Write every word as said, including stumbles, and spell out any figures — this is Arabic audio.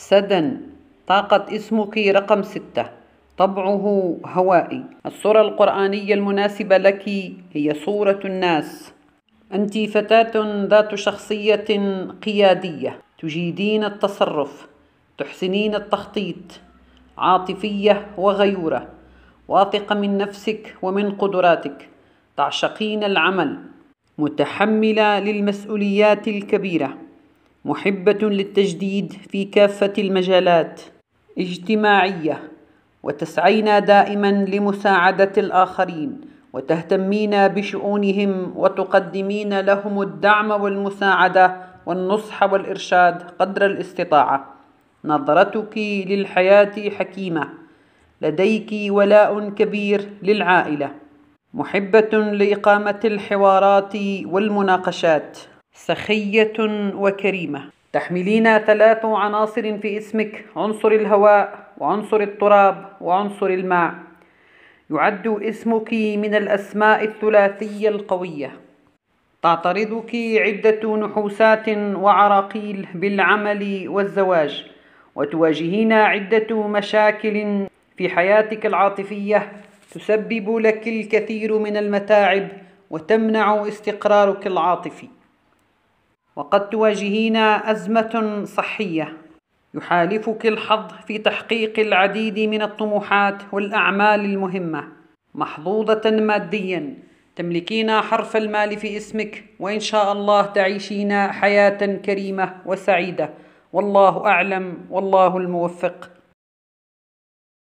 سدى. طاقة اسمك رقم ستة، طبعه هوائي. الصورة القرآنية المناسبة لك هي صورة الناس. أنت فتاة ذات شخصية قيادية، تجيدين التصرف، تحسنين التخطيط، عاطفية وغيورة، واثقة من نفسك ومن قدراتك، تعشقين العمل، متحملة للمسؤوليات الكبيرة، محبة للتجديد في كافة المجالات، اجتماعية، وتسعين دائما لمساعدة الآخرين، وتهتمين بشؤونهم وتقدمين لهم الدعم والمساعدة والنصح والإرشاد قدر الاستطاعة. نظرتك للحياة حكيمة، لديك ولاء كبير للعائلة، محبة لإقامة الحوارات والمناقشات، سخية وكريمة. تحملين ثلاث عناصر في اسمك: عنصر الهواء وعنصر التراب وعنصر الماء. يعد اسمك من الأسماء الثلاثية القوية. تعترضك عدة نحوسات وعراقيل بالعمل والزواج، وتواجهين عدة مشاكل في حياتك العاطفية تسبب لك الكثير من المتاعب وتمنع استقرارك العاطفي. وقد تواجهين أزمة صحية. يحالفك الحظ في تحقيق العديد من الطموحات والأعمال المهمة. محظوظة ماديا، تملكين حرف المال في اسمك، وإن شاء الله تعيشين حياة كريمة وسعيدة. والله أعلم، والله الموفق.